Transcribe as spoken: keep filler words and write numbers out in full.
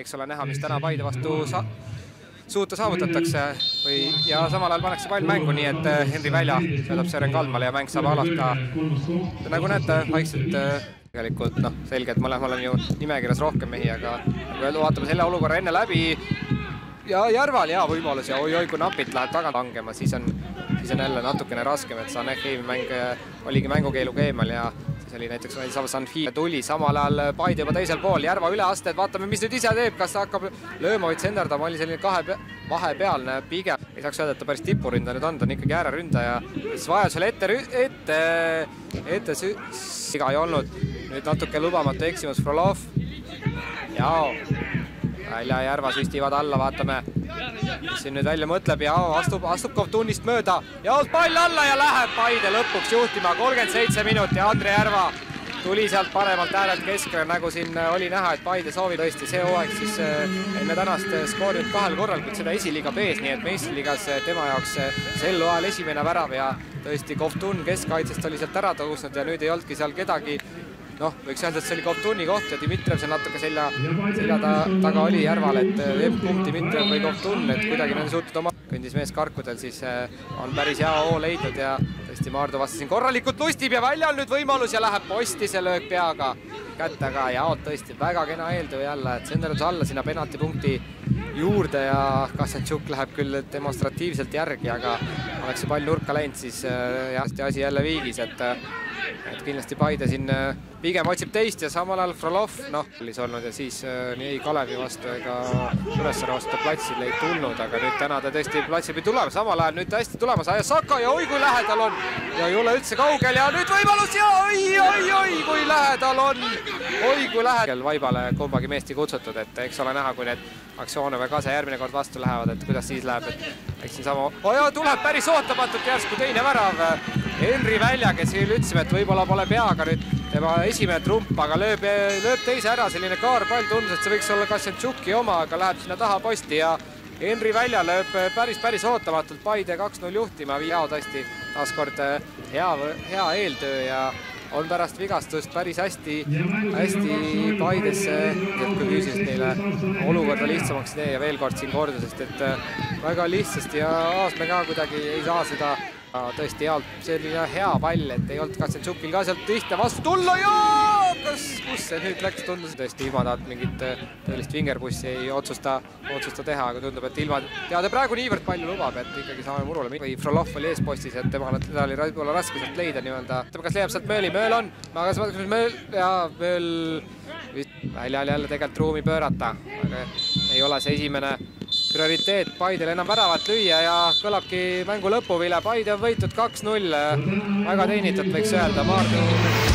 eks ole näha, mis täna Paide vastu sa suuta saavutatakse või ja samal ajal pannakse pall mängu, nii et Henri Välja sõidab Sören Kaldmale ja mäng saab alata. Nagu näete, vaikselt tegelikult noh, selge, et mõlemal on ju nimekirjas rohkem mehi, aga vaatame selle olukorra enne läbi. Ja Järval hea võimalus ja oi-oi, kui napilt läheb tagant langema, siis on, siis on jälle natukene raskem, et Sanehi mäng oligi mängukeeluga eemal ja siis oli näiteks Sanfi tuli samal ajal Paide juba teisel pool, Järva üleasted, vaatame, mis nüüd ise teeb, kas hakkab lööma või tsenderdama, oli selline kahe vahepealne pigem. Ei saaks öelda, et ta päris tipuründa nüüd on, ta on ikkagi ääreründaja, siis vajadusel ette, ette, ette siga ei olnud. Nüüd natuke lubamatu eksimus Frolov. Jao. Välja Järva süstivad alla, vaatame, mis siin nüüd välja mõtleb ja astub, astub Kovtunist mööda ja pall alla ja läheb Paide lõpuks juhtima kolmkümmend seitse minuti ja Andre Järva tuli sealt paremalt äärelt keskele, nagu siin oli näha, et Paide soovib tõesti see hooaeg siis enne tänast skoorinud kahel korral, kuid seda esiliiga B-s, nii et meistriliigas tema jaoks sel ajal esimene värav ja tõesti Kovtun keskkaitsest oli sealt ära tõusnud ja nüüd ei olnudki seal kedagi. Noh, võiks öelda, et see oli Kovtuni koht ja Dimitrijev see natuke selja, selja ta, taga oli Järval, et M-punkt Dimitrijev või Kovtun, et kuidagi nad suutud oma kõndis mees karkudel, siis on päris hea hoo leidnud ja tõesti Maardu vastasin korralikult lustib ja Välja on nüüd võimalus ja läheb posti see löök peaga kätte, aga jaot tõesti väga kena eeltöö jälle, et Senderdus alla sinna penaltipunkti juurde ja Kassantšuk läheb küll demonstratiivselt järgi, aga oleks see pall nurka läinud, siis jah, asi jälle viigis, et et kindlasti Paide siin pigem otsib teist ja samal ajal Frolov, noh, ollis olnud ja siis nii ei Kalevi vastu ega Kuressaare vastu platsil ei tulnud, aga nüüd täna ta tõesti platsil pidi tulema, samal ajal nüüd hästi tulemas ja Saka ja oi kui lähedal on ja ei ole üldse kaugel ja nüüd võimalus ja oi, oi, oi, kui lähedal on, oi kui lähedal Vaibale kumbagi meesti kutsutud, et eks ole näha, kui need aktsioone või kase järgmine kord vastu lähevad, et kuidas siis läheb, et eks siin sama, oi, tuleb päris ootamatult järsku teine värav Henri Välja, kes ütlesime, et võib-olla pole peaga nüüd tema esimene trump, aga lööb, lööb teise ära, selline kaarpall tundus, et see võiks olla Kassantšuki oma, aga läheb sinna taha posti ja Henri Välja lööb päris, päris ootamatult Paide kaks null juhtima, Viao tõesti taaskord hea, hea eeltöö ja on pärast vigastust päris hästi, hästi Paidesse, kui füüsiliselt neile olukorda lihtsamaks tee ja veel kord siin kordusest, et väga lihtsasti ja Aasme ka kuidagi ei saa seda tõesti healt, selline hea pall, et ei olnud Kassantšukil ka sealt tihte vastu tulla ja kas, kus see nüüd läks, tundus tõesti ilma taalt mingit tõelist vingerbussi ei otsusta, otsusta teha, aga tundub, et ilma teada praegu niivõrd palju lubab, et ikkagi saame murule või Frolov oli eespostis, et tema teda oli võib-olla raske sealt leida nii-öelda. Kas leiab sealt Mööli, Mööl on, aga kas Mööl ja Mööl väljal jälle tegelikult ruumi pöörata, aga ei ole see esimene prioriteet Paidel enam väravat lüüa ja kõlabki mängu lõpuvile. Paide on võitud kaks null, väga teenitud võiks öelda. Maardu